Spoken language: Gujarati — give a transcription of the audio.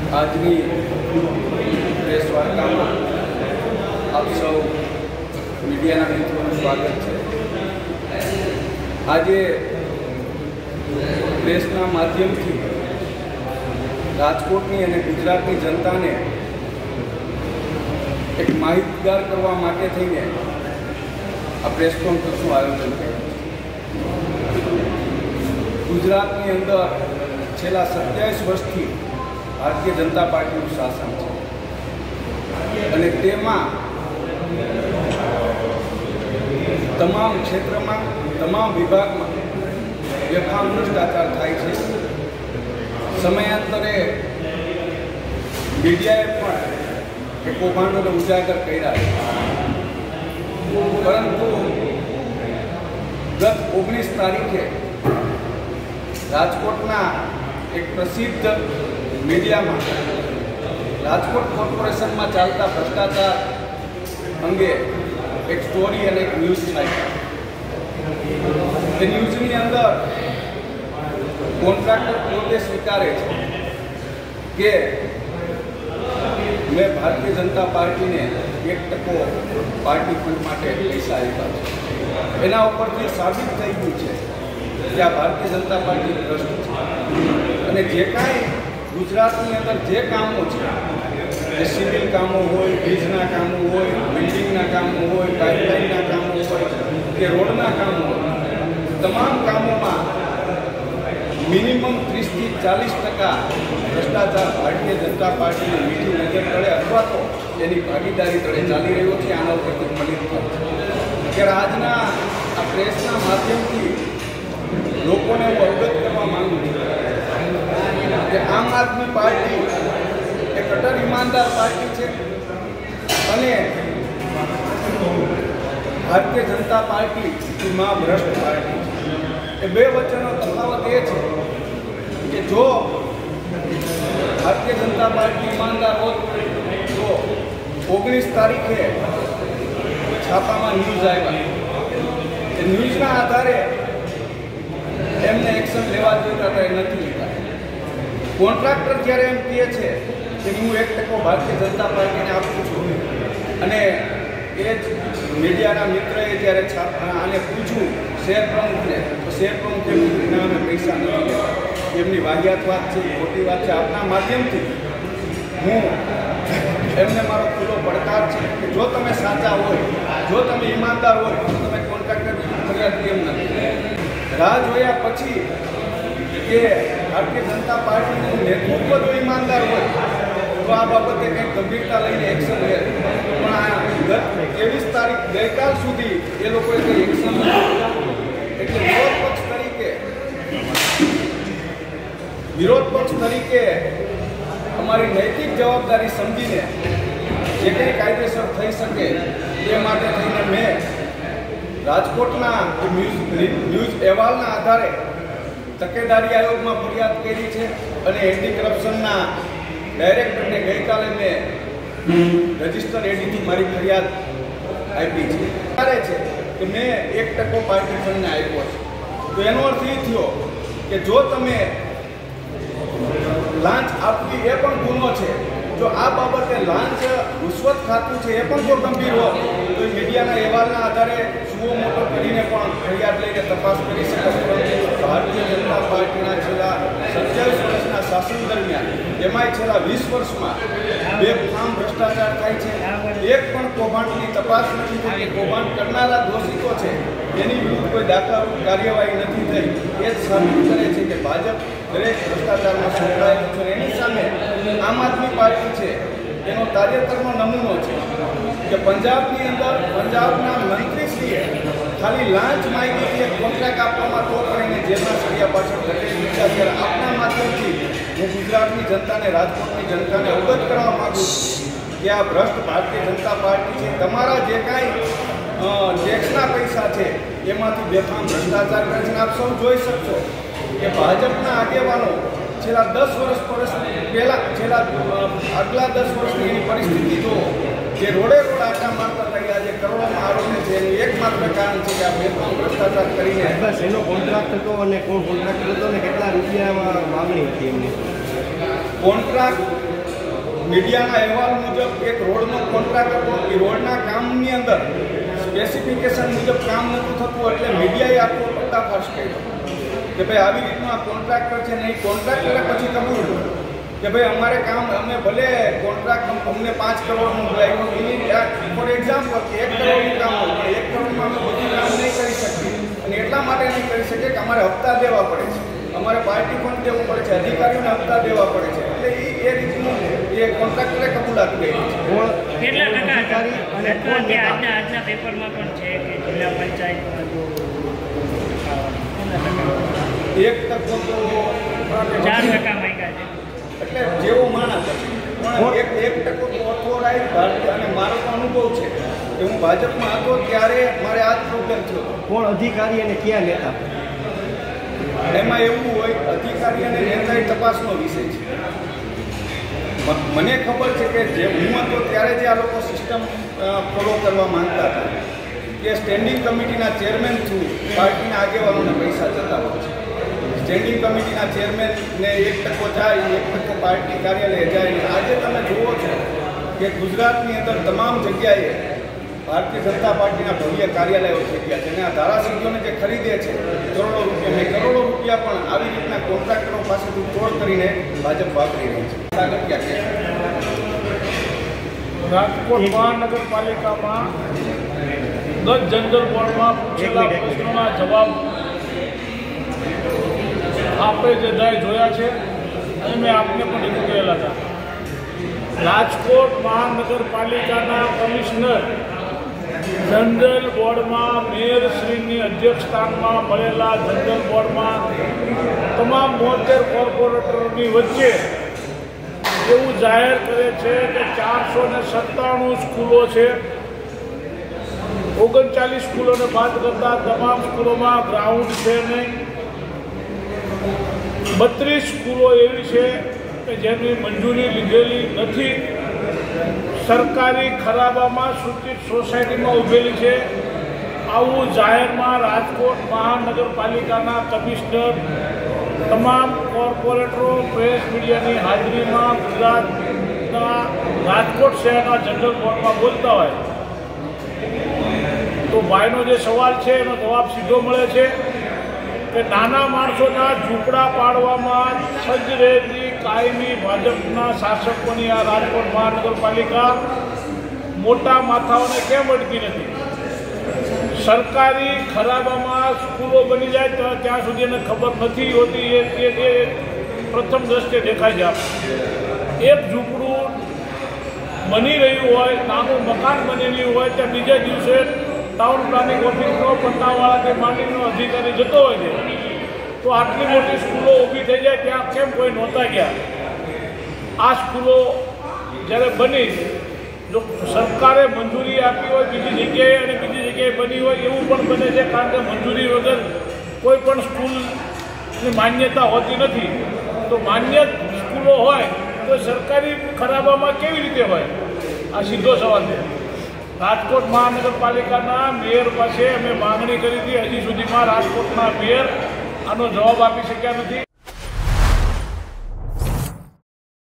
આજની પ્રેસ વાર્તામાં આપ સૌ મીડિયાના મિત્રોનું સ્વાગત છે। આજે પ્રેસના માધ્યમથી રાજકોટની અને ગુજરાતની જનતાને એક માહિતગાર કરવા માટે થઈને આ પ્રેસ કોન્ફરન્સનું આયોજન કર્યું છે। ગુજરાતની અંદર છેલ્લા 27 વર્ષથી ભારતીય જનતા પાર્ટીનું શાસન છે અને તેમાં તમામ ક્ષેત્રમાં તમામ વિભાગમાં બેફામ ભ્રષ્ટાચાર થાય છે। સમયાંતરે મીડિયાએ પણ એ કૌભાંડોને ઉજાગર કર્યા છે, પરંતુ ગત 19 તારીખે રાજકોટના એક પ્રસિદ્ધ મીડિયામાં રાજકોટ કોર્પોરેશનમાં ચાલતા ભ્રષ્ટાચાર અંગે એક સ્ટોરી અને એક ન્યૂઝ છાપ્યા। એ ન્યૂઝની અંદર કોન્ટ્રાક્ટર પોતે સ્વીકારે છે કે મેં ભારતીય જનતા પાર્ટીને 1% પાર્ટી ફંડ માટે પૈસા આપ્યા છે। એના ઉપરથી સાબિત થઈ ગયું છે કે આ ભારતીય જનતા પાર્ટી ભ્રષ્ટ છે અને જે કાંઈ ગુજરાતની અંદર જે કામો છે, જે સિવિલ કામો હોય, બ્રિજના કામો હોય, બિલ્ડિંગના કામો હોય, પાઇપલાઇનના કામો હોય કે રોડના કામો હોય, તમામ કામોમાં મિનિમમ 30 થી 40% ભ્રષ્ટાચાર ભારતીય જનતા પાર્ટીની મીઠી નજર તળે અથવા તો એની ભાગીદારી તળે ચાલી રહ્યો છે। આના ઉપરથી ફલિત થાય છે। ત્યારે આજના આ પ્રેસના માધ્યમથી લોકોને હું અવગત કરવા માંગુ છું કે આમ આદમી પાર્ટી એ કટ્ટર ઈમાનદાર પાર્ટી છે અને ભારતીય જનતા પાર્ટી એ ભ્રષ્ટ પાર્ટી છે। એ બે વચ્ચેનો તફાવત એ છે કે જો ભારતીય જનતા પાર્ટી ઈમાનદાર હોત તો 19 તારીખે છાપામાં ન્યૂઝ આવ્યા, એ ન્યૂઝના આધારે એમને એક્શન લેવા જોઈતા હતા, એ નથી લીધા। કોન્ટ્રાક્ટર જ્યારે એમ કહે છે કે હું 1% ભારતીય જનતા પાર્ટીને આપું છું અને એ જ મીડિયાના મિત્રએ જ્યારે આને પૂછ્યું શેર પ્રમુખને, તો શેર પ્રમુખે અમે પૈસા નથી લેતા। એમની વાહિયાત વાત છે, ખોટી વાત છે। આપના માધ્યમથી હું એમને મારો ખુલ્લો પડકાર છે કે જો તમે સાચા હોય, જો તમે ઈમાનદાર હોય તો તમે કોન્ટ્રાક્ટર ફરિયાદ કેમ નથી? રાહ જોયા પછી કે ભારતીય જનતા પાર્ટીનું નેતૃત્વ જો ઈમાનદાર હોય તો આ બાબતે કંઈક ગંભીરતા લઈને એક્શન લે, પણ આ ગત 23 તારીખ ગઈકાલ સુધી એ લોકોએ કંઈ એક્શન નથી। એટલે વિરોધ પક્ષ તરીકે અમારી નૈતિક જવાબદારી સમજીને જે કંઈ કાયદેસર થઈ શકે તે માટે થઈને મેં રાજકોટના ન્યૂઝ અહેવાલના આધારે તકેદારી આયોગમાં ફરિયાદ કરી છે અને એન્ટી કરપ્શનના ડાયરેક્ટરને ગઈકાલે મેં રજિસ્ટર એડીથી મારી ફરિયાદ આપી છે। ત્યારે છે કે મેં 1% પાર્ટી ફંડને આપ્યો છે, તો એનો અર્થ એ થયો કે જો તમે લાંચ આપવી એ પણ ગુનો છે। જો આ બાબતે લાંચ રૂશ્વત ખાતું છે એ પણ જો ગંભીર હોય તો મીડિયાના અહેવાલના આધારે સુઓ મોટો કરીને પણ ફરિયાદ લઈને તપાસ કરી શકે। ભારતીય જનતા પાર્ટીના છેલ્લા 27 વર્ષના શાસન દરમિયાન એમાંય છેલ્લા 20 વર્ષમાં બેફામ ભ્રષ્ટાચાર થાય છે। એક પણ કૌભાંડની તપાસ નથી થઈ, કૌભાંડ કરનારા દોષિતો છે એની વિરુદ્ધ કોઈ દાખલારૂપ કાર્યવાહી નથી થઈ। એ જ સાબિત કરે છે કે ભાજપ દરેક ભ્રષ્ટાચારમાં સંકળાયેલું છે। એની સામે આમ આદમી પાર્ટી છે એનો તાજેતરનો નમૂનો છે કે પંજાબની અંદર પંજાબના મંત્રીશ્રીએ ખાલી લાંચ માંગી હતી, કોન્ટ્રાક્ટ આપવામાં તો પણ એને જેલમાં સળિયા પાછળ ધકેલી દીધા। ત્યારે આપના માધ્યમથી હું ગુજરાતની જનતાને, રાજકોટની જનતાને અવગત કરવા માગું છું કે આ ભ્રષ્ટ ભારતીય જનતા પાર્ટી છે, તમારા જે કાંઈ ટેક્સના પૈસા છે એમાંથી બેફામ ભ્રષ્ટાચાર કરે છે। આપ સૌ જોઈ શકશો કે ભાજપના આગેવાનો છેલ્લા 10 વર્ષ પહેલાં આગલા 10 વર્ષની એની પરિસ્થિતિ જુઓ, જે રોડે રોડ આટા મારતા રહ્યા, જે કરોડોમાં આરોપે છે, એનું એકમાત્ર કારણ છે કે આ બેફામ ભ્રષ્ટાચાર કરીને બસ એનો કોન્ટ્રાક્ટ હતો અને કોણ કોન્ટ્રાક્ટર હતો ને કેટલા રૂપિયામાં માંગણી હતી એમની? કોન્ટ્રાક્ટ મીડિયાના અહેવાલ મુજબ એક રોડનો કોન્ટ્રાક્ટ હતો, એ રોડના કામની અંદર સ્પેસિફિકેશન મુજબ કામ નહોતું થતું, એટલે મીડિયાએ આખો પર્દાફાશ કર્યો કે ભાઈ આવી રીતનું આ કોન્ટ્રાક્ટર છે ને એ કોન્ટ્રાક્ટરે પછી કબૂલ કે ભાઈ અમારે કામ અમે ભલે કોન્ટ્રાક્ટ અમને 5 કરોડનું લાગ્યું, ફોર એક્ઝામ્પલ 1 કરોડનું કામ હોય પણ 1 કરોડમાં અમે બધું કામ નહીં કરી શકીએ, અને એટલા માટે નહીં કરી શકીએ કે અમારે હપ્તા દેવા પડે છે, અમારે પાર્ટી ફંડ દેવું પડે છે, અધિકારીઓને હપ્તા દેવા પડે છે, એટલે એ રીતનું એ કોન્ટ્રાક્ટરે કબૂલાત કરી છે. આજના પેપરમાં પણ છે કે જિલ્લા પંચાયત 1% તો 4% માંગ્યા છે, એટલે જેવો માણસ પણ 1% તો ઓથોરાઇઝ ભારતીય, અને મારો તો અનુભવ છે કે હું ભાજપમાં હતો ત્યારે મારે આ જ પ્રોબ્લેમ થયો. કોણ અધિકારી અને ક્યાં નેતા? એમાં એવું હોય, અધિકારી અને નેતાની તપાસનો વિષય છે. મને ખબર છે કે જે હું હતો ત્યારે જે આ લોકો સિસ્ટમ ફોલો કરવા માંગતા હતા કે સ્ટેન્ડિંગ કમિટીના ચેરમેન થ્રુ પાર્ટીના આગેવાનોને પૈસા જતા હોય છે. સ્ટેન્ડિંગ કમિટીના ચેરમેનને 1% જાય, 1% પાર્ટી કાર્યાલય જાય. આજે તમે જુઓ છો કે ગુજરાતની અંદર તમામ જગ્યાએ ભારતીય જનતા પાર્ટીના ભવ્ય કાર્યાલયો થઈ ગયા છે, અને આ ધારાસભ્યોને જે ખરીદે છે કરોડો રૂપિયા પણ આવી રીતના કોન્ટ્રાક્ટરો પાસેથી તોડ કરીને ભાજપ વાપરી રહી છે. રાજકોટ મહાનગરપાલિકામાં 10 જનરલ બોર્ડમાં પૂછેલા પ્રશ્નોના જવાબ આપણે જે દાય જોયા છે અને મેં આપને પણ રજૂ કરેલા હતા. રાજકોટ મહાનગરપાલિકાના કમિશનર જનરલ બોર્ડમાં મેયરશ્રીની અધ્યક્ષસ્થાનમાં મળેલા જનરલ બોર્ડમાં તમામ 72 કોર્પોરેટરોની વચ્ચે એવું જાહેર કરે છે કે 497 સ્કૂલો છે, 39 સ્કૂલોને બાદ કરતા તમામ સ્કૂલોમાં ગ્રાઉન્ડ છે નહીં. 32 સ્કૂલો એવી છે કે જેની મંજૂરી લીધેલી નથી, સરકારી ખરાબામાં સૂચિત સોસાયટીમાં ઊભેલી છે. આવું જાહેરમાં રાજકોટ મહાનગરપાલિકાના કમિશનર તમામ કોર્પોરેટરો પ્રેસ મીડિયાની હાજરીમાં ગુજરાતના રાજકોટ શહેરના જનરલ બોર્ડમાં બોલતા હોય તો ભાઈનો જે સવાલ છે એનો જવાબ સીધો મળે છે કે નાના માણસોના ઝૂંપડા પાડવામાં સજ્જ રહેતી કાયમી ભાજપના શાસકોની આ રાજકોટ મહાનગરપાલિકા મોટા માથાઓને કેમ અડકી નથી? સરકારી ખરાબામાં સ્કૂલો બની જાય ત્યાં સુધી એને ખબર નથી હોતી, એ પ્રથમ દ્રષ્ટિએ દેખાય છે. એક ઝૂંપડું બની રહ્યું હોય, નાનું મકાન બનેલું હોય, ત્યાં બીજા દિવસે ટાઉન પ્લાનિંગ ઓફિસનો પટ્ટાવાળા કે માંડીનો અધિકારી જતો હોય છે, તો આટલી મોટી સ્કૂલો ઊભી થઈ જાય ત્યાં કેમ કોઈ નહોતા ગયા? આ સ્કૂલો જ્યારે બની, જો સરકારે મંજૂરી આપી હોય બીજી જગ્યાએ અને બીજી જગ્યાએ બની હોય એવું પણ બને છે, કારણ કે મંજૂરી વગર કોઈ પણ સ્કૂલની માન્યતા હોતી નથી. તો માન્ય સ્કૂલો હોય તો સરકારી ખરાબામાં કેવી રીતે હોય? આ સીધો સવાલ છે. રાજકોટ મહાનગરપાલિકાના મેયર પાસે અમે માંગણી કરી હતી, હજી સુધીમાં રાજકોટના મેયર આનો જવાબ આપી શક્યા નથી.